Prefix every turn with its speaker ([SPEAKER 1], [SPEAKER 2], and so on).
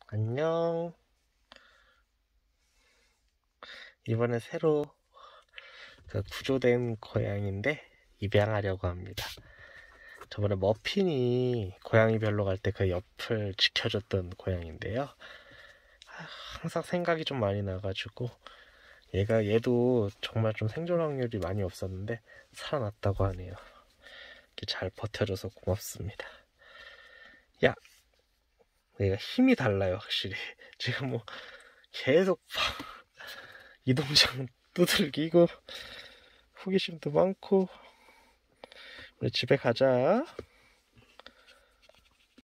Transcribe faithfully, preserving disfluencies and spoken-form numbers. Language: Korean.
[SPEAKER 1] 안녕. 이번에 새로 그 구조된 고양이인데 입양하려고 합니다. 저번에 머핀이 고양이별로 갈 때 그 옆을 지켜줬던 고양이인데요. 항상 생각이 좀 많이 나가지고 얘가 얘도 정말 좀 생존 확률이 많이 없었는데 살아났다고 하네요. 이렇게 잘 버텨줘서 고맙습니다. 야, 얘가 힘이 달라요, 확실히. 지금 뭐 계속 이동장 두들기고 호기심도 많고. 우리 집에 가자.